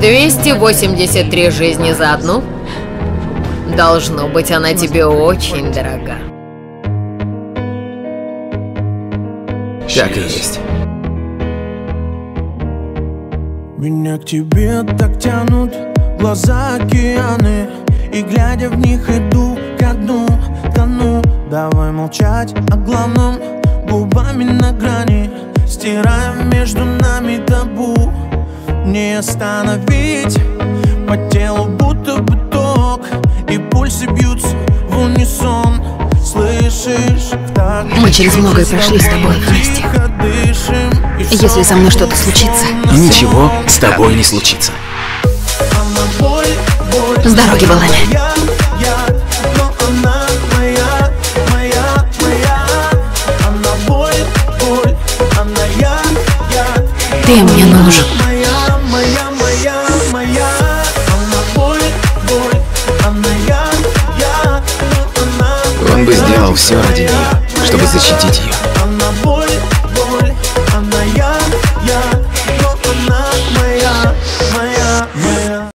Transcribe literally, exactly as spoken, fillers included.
двести восемьдесят три жизни за одну? Должно быть, она тебе очень дорога. Так и есть. Меня к тебе так тянут глаза океаны, и глядя в них иду ко дну, тону. Давай молчать о главном губами на грани, стираем между нами табу. Не остановить, по телу будто бы ток, и пульсы бьются в унисон. Слышишь? Мы через многое прошли с тобой вместе. Если со мной что-то случится, Ничего с тобой не случится. с дороги, Балами. Ты мне нужен. Он бы сделал все ради нее, чтобы защитить ее.